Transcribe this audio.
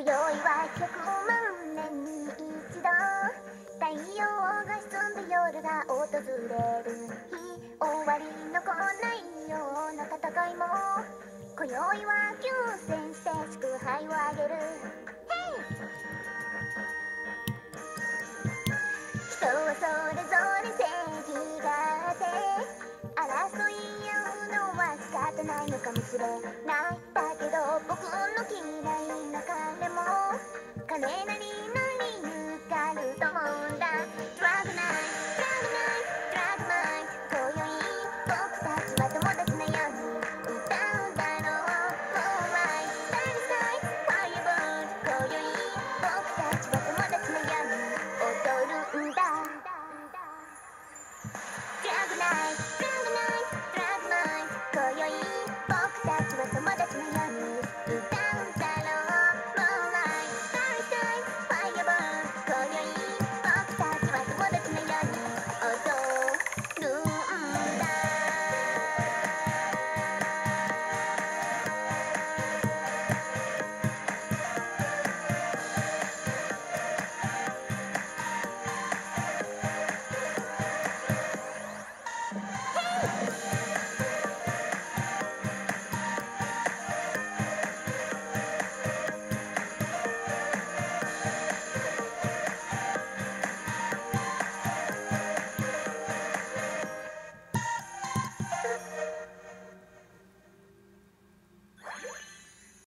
宵は100万年に一度、太陽が沈んで夜が訪れる日、終わりの来ないような戦いも今宵は休戦して祝杯をあげる。人はそれぞれ正義があって、争い合うのは仕方ないのかもしれ